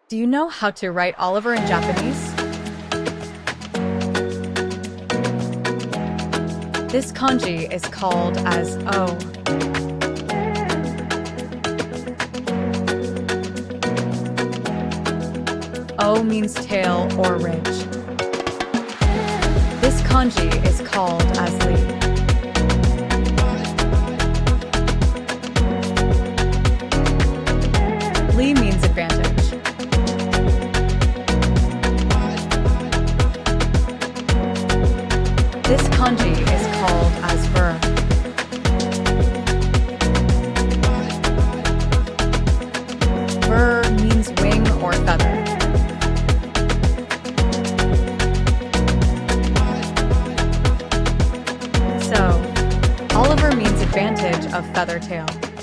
Do you know how to write Oliver in Japanese? This kanji is called as O. O means tail or ridge. This kanji is called as Li. Li means advantage. This kanji is called as Ver. Ver means wing or feather. So, Oliver means advantage of feather tail.